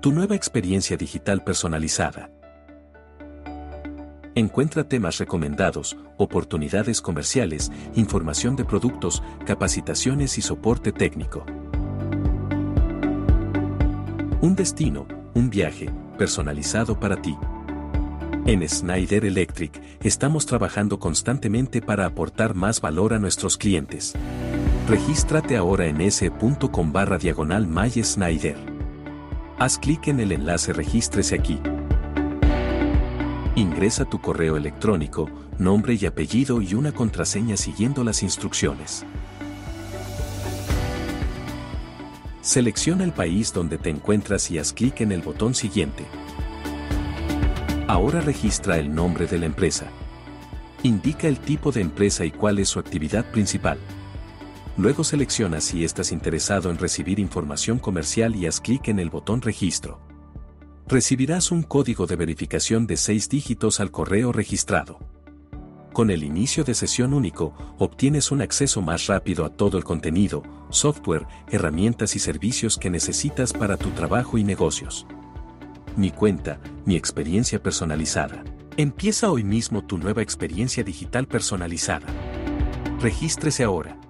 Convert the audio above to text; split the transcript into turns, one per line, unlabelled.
Tu nueva experiencia digital personalizada. Encuentra temas recomendados, oportunidades comerciales, información de productos, capacitaciones y soporte técnico. Un destino, un viaje, personalizado para ti. En Schneider Electric, estamos trabajando constantemente para aportar más valor a nuestros clientes. Regístrate ahora en s.com/MySchneider. Haz clic en el enlace Regístrese aquí. Ingresa tu correo electrónico, nombre y apellido y una contraseña siguiendo las instrucciones. Selecciona el país donde te encuentras y haz clic en el botón Siguiente. Ahora registra el nombre de la empresa. Indica el tipo de empresa y cuál es su actividad principal. Luego selecciona si estás interesado en recibir información comercial y haz clic en el botón Registro. Recibirás un código de verificación de 6 dígitos al correo registrado. Con el inicio de sesión único, obtienes un acceso más rápido a todo el contenido, software, herramientas y servicios que necesitas para tu trabajo y negocios. Mi cuenta, mi experiencia personalizada. Empieza hoy mismo tu nueva experiencia digital personalizada. Regístrese ahora.